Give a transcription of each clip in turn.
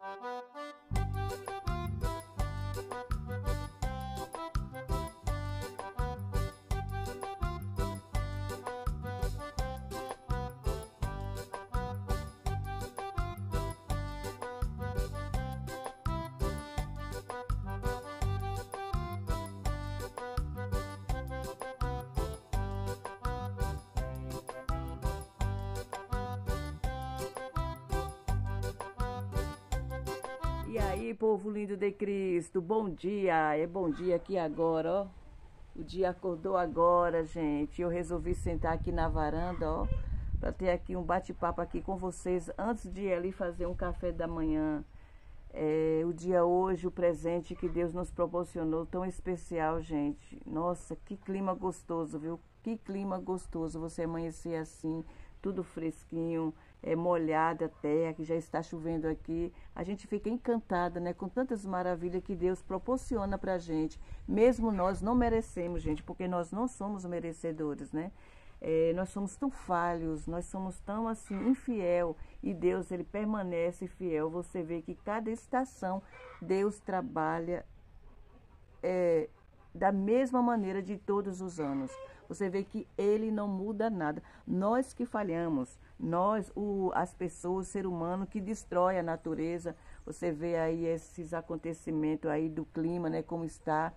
E aí, povo lindo de Cristo, bom dia, é bom dia aqui agora, ó. O dia acordou agora, gente. Eu resolvi sentar aqui na varanda, ó, para ter aqui um bate-papo aqui com vocês antes de ir ali fazer um café da manhã. O dia hoje, o presente que Deus nos proporcionou, tão especial, gente. Nossa, que clima gostoso, viu? Que clima gostoso você amanhecer assim, tudo fresquinho, molhada a terra, que já está chovendo aqui. A gente fica encantada, né, com tantas maravilhas que Deus proporciona pra gente. Mesmo nós não merecemos, gente, porque nós não somos merecedores, né? Nós somos tão falhos, nós somos tão assim infiel, e Deus, ele permanece fiel. Você vê que cada estação Deus trabalha da mesma maneira de todos os anos. Você vê que ele não muda nada. Nós que falhamos, nós, as pessoas, o ser humano que destrói a natureza. Você vê aí esses acontecimentos aí do clima, né, como está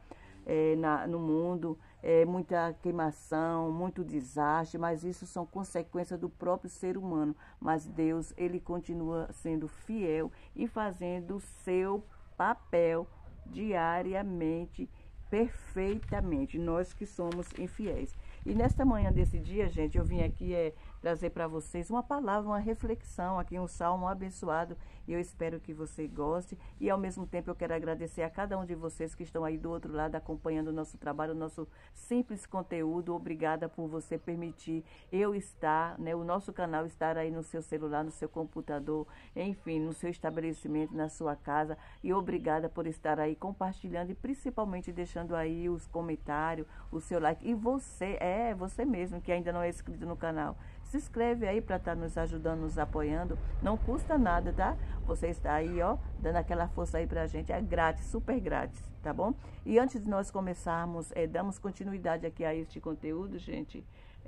no mundo, muita queimação, muito desastre, mas isso são consequências do próprio ser humano. Mas Deus, ele continua sendo fiel e fazendo o seu papel diariamente, perfeitamente, nós que somos infiéis. E nesta manhã desse dia, gente, eu vim aqui trazer para vocês uma palavra, uma reflexão, aqui um salmo abençoado, e eu espero que você goste. E ao mesmo tempo eu quero agradecer a cada um de vocês que estão aí do outro lado acompanhando o nosso trabalho, o nosso simples conteúdo. Obrigada por você permitir eu estar, né, o nosso canal estar aí no seu celular, no seu computador, enfim, no seu estabelecimento, na sua casa. E obrigada por estar aí compartilhando e principalmente deixando aí os comentários, o seu like. E você mesmo que ainda não é inscrito no canal, se inscreve aí para estar nos ajudando, nos apoiando. Não custa nada, tá? Você está aí, ó, dando aquela força aí pra gente. É grátis, super grátis, tá bom? E antes de nós começarmos, damos continuidade aqui a este conteúdo, gente.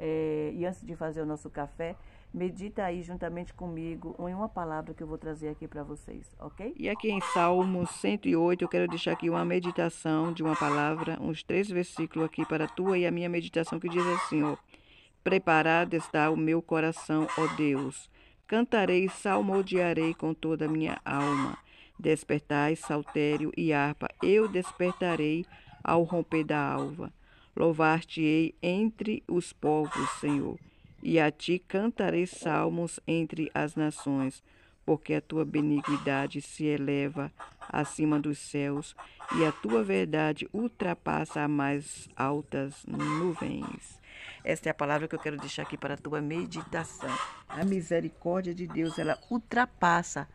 E antes de fazer o nosso café, medita aí juntamente comigo em uma palavra que eu vou trazer aqui para vocês, ok? E aqui em Salmos 108, eu quero deixar aqui uma meditação de uma palavra, uns 3 versículos aqui para a tua e a minha meditação, que diz assim, ó: preparado está o meu coração, ó Deus. Cantarei, salmodiarei com toda a minha alma. Despertai, saltério e harpa, eu despertarei ao romper da alva. Louvar-te-ei entre os povos, Senhor, e a ti cantarei salmos entre as nações, porque a tua benignidade se eleva acima dos céus, e a tua verdade ultrapassa as mais altas nuvens. Esta é a palavra que eu quero deixar aqui para a tua meditação. A misericórdia de Deus, ela ultrapassa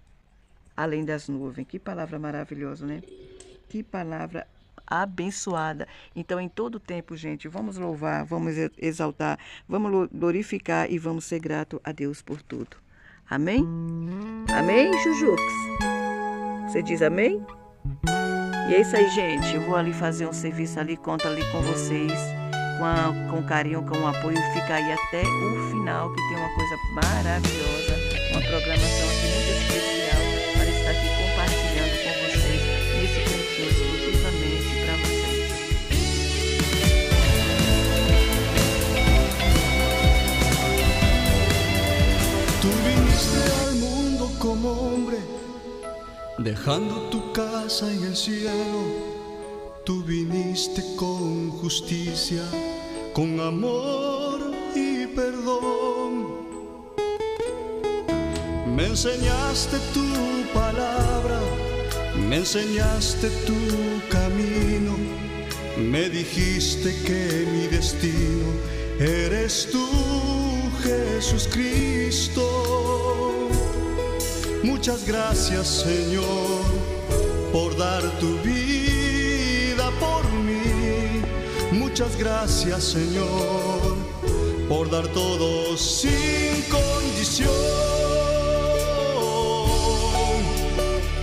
além das nuvens. Que palavra maravilhosa, né? Que palavra abençoada. Então, em todo tempo, gente, vamos louvar, vamos exaltar, vamos glorificar e vamos ser grato a Deus por tudo. Amém? Amém, Jujux? Você diz amém? E é isso aí, gente. Eu vou ali fazer um serviço ali, conto ali com vocês, com carinho, com apoio. Fica aí até o final, que tem uma coisa maravilhosa, uma programação aqui muito especial para estar aqui compartilhando com vocês nesse cantinho exclusivamente para vocês. Tú viniste al mundo como hombre, dejando tu casa en el cielo. Tú viniste con justicia, con amor y perdón. Me enseñaste tu palabra, me enseñaste tu camino. Me dijiste que mi destino eres tú, Jesús Cristo. Muchas gracias, Señor, por dar tu vida por mí. Muchas gracias, Señor, por dar todo sin condición.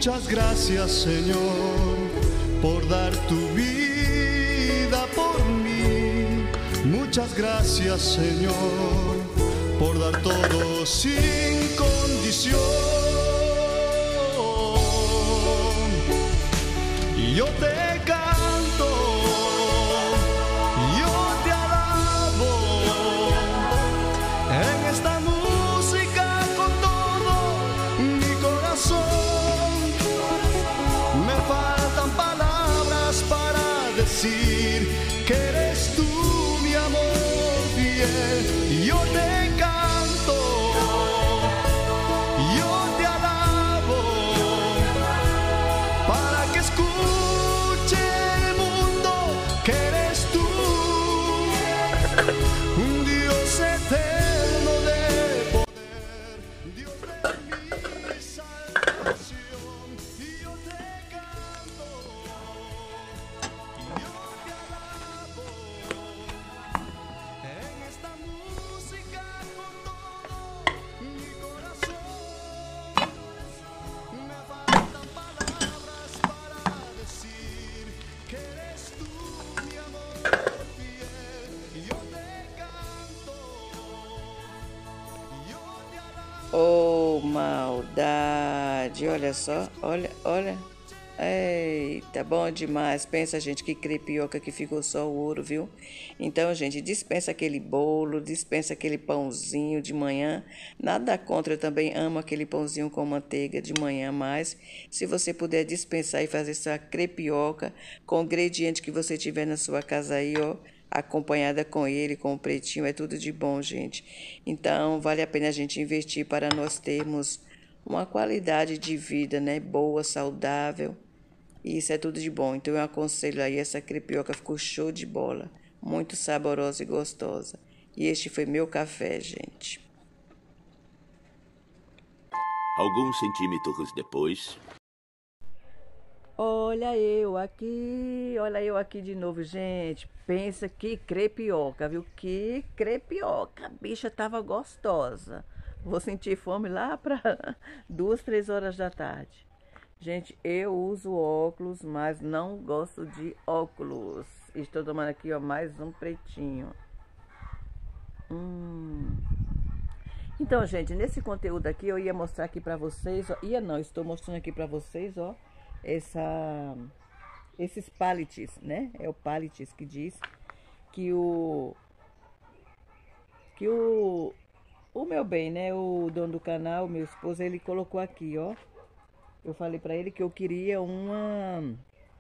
Muchas gracias, Señor, por dar tu vida por mí. Muchas gracias, Señor, por dar todo sin condición. Y yo te canto, yo te alabo en esta música con todo mi corazón. Me faltan palabras para decir que eres tú mi amor fiel. Y yo te canto, yo te alabo para que escuche el mundo que eres tú, un Dios eterno de poder, Dios de mi salvación. Y yo te canto, y yo te alabo en esta música con todo mi corazón. Me faltan palabras para decir que eres tú mi amor fiel. Y yo te canto, y yo te alabo. Oh, maldade, olha só, olha. Eita, bom demais. Pensa, gente, que crepioca que ficou só o ouro, viu? Então, gente, dispensa aquele bolo, dispensa aquele pãozinho de manhã. Nada contra, eu também amo aquele pãozinho com manteiga de manhã, mas se você puder dispensar e fazer sua crepioca com o ingrediente que você tiver na sua casa aí, ó, acompanhada com ele, com o pretinho, é tudo de bom, gente. Então, vale a pena a gente investir para nós termos uma qualidade de vida, né? Boa, saudável. E isso é tudo de bom. Então eu aconselho aí, essa crepioca ficou show de bola. Muito saborosa e gostosa. E este foi meu café, gente. Alguns centímetros depois... Olha eu aqui de novo, gente. Pensa que crepioca, viu? Que crepioca. A bicha tava gostosa. Vou sentir fome lá para 2, 3 horas da tarde. Gente, eu uso óculos, mas não gosto de óculos. Estou tomando aqui, ó, mais um pretinho. Então, gente, nesse conteúdo aqui eu ia mostrar aqui pra vocês, ó, estou mostrando aqui pra vocês, ó, esses pallets, né? É o pallets que diz que o meu bem, né? O dono do canal, meu esposo, ele colocou aqui, ó. Eu falei pra ele que eu queria um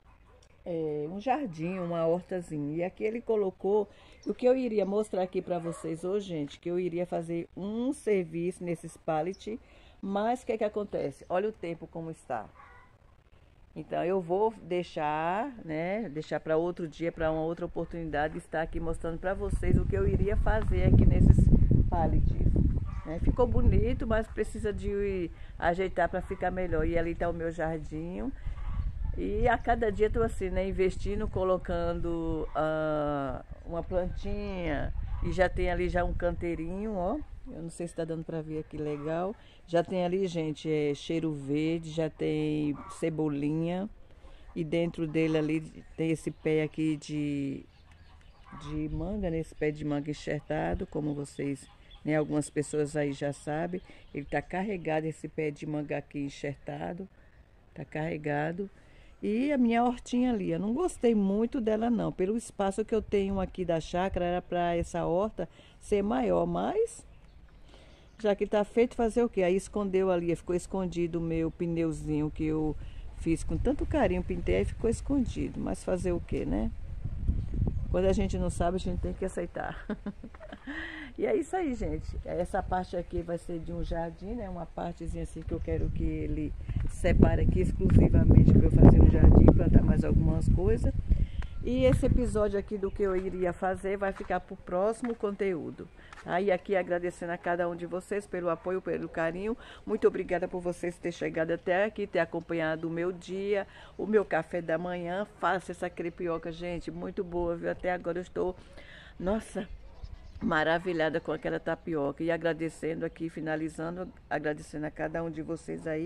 jardim, uma hortazinha. E aqui ele colocou o que eu iria mostrar aqui pra vocês hoje, gente, que eu iria fazer um serviço nesses pallets, mas o que acontece? Olha o tempo como está. Então eu vou deixar, né, para outro dia, para uma outra oportunidade, estar aqui mostrando pra vocês o que eu iria fazer aqui nesses pallets. Né? Ficou bonito, mas precisa de ajeitar para ficar melhor. E ali está o meu jardim. E a cada dia estou assim, né, investindo, colocando uma plantinha. E já tem ali já um canteirinho, ó. Eu não sei se está dando para ver aqui legal. Já tem ali, gente, cheiro verde, já tem cebolinha. E dentro dele ali tem esse pé aqui de manga, né? Esse pé de manga enxertado, como vocês... Né, algumas pessoas aí já sabem, ele tá carregado, esse pé de manga aqui enxertado, tá carregado. E a minha hortinha ali, eu não gostei muito dela não, pelo espaço que eu tenho aqui da chácara, era para essa horta ser maior, mas já que tá feito, fazer o quê? Aí escondeu ali, ficou escondido o meu pneuzinho que eu fiz com tanto carinho, pintei e ficou escondido, mas fazer o quê, né? Quando a gente não sabe, a gente tem que aceitar. E é isso aí, gente. Essa parte aqui vai ser de um jardim, né? Uma partezinha assim que eu quero que ele separe aqui exclusivamente para eu fazer um jardim, plantar mais algumas coisas. E esse episódio aqui do que eu iria fazer vai ficar para o próximo conteúdo. Aí aqui agradecendo a cada um de vocês pelo apoio, pelo carinho. Muito obrigada por vocês terem chegado até aqui, ter acompanhado o meu dia, o meu café da manhã. Faça essa crepioca, gente, muito boa, viu? Até agora eu estou, nossa, maravilhada com aquela tapioca. E agradecendo aqui, finalizando, agradecendo a cada um de vocês aí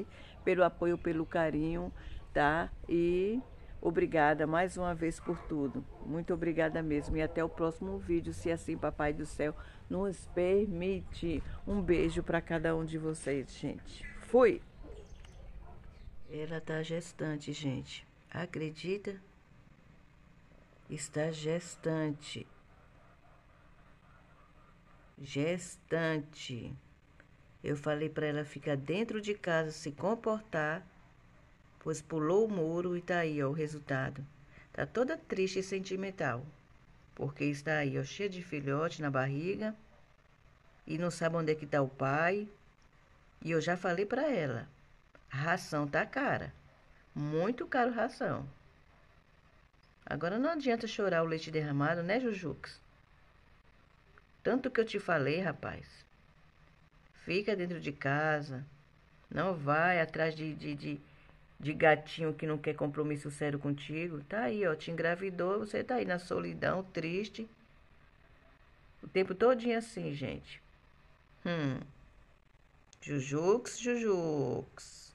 pelo apoio, pelo carinho, tá? E obrigada mais uma vez por tudo. Muito obrigada mesmo. E até o próximo vídeo, se assim Papai do Céu nos permite. Um beijo para cada um de vocês, gente. Fui! Ela tá gestante, gente. Acredita? Está gestante. Gestante. Eu falei para ela ficar dentro de casa, se comportar, pois pulou o muro e tá aí, ó, o resultado. Tá toda triste e sentimental, porque está aí, ó, cheia de filhote na barriga e não sabe onde é que tá o pai. E eu já falei para ela, a ração tá cara, muito caro ração. Agora não adianta chorar o leite derramado, né, Jujux? Tanto que eu te falei, rapaz. Fica dentro de casa. Não vai atrás de gatinho que não quer compromisso sério contigo. Tá aí, ó. Te engravidou, você tá aí na solidão, triste. O tempo todinho assim, gente. Jujux, Jujux.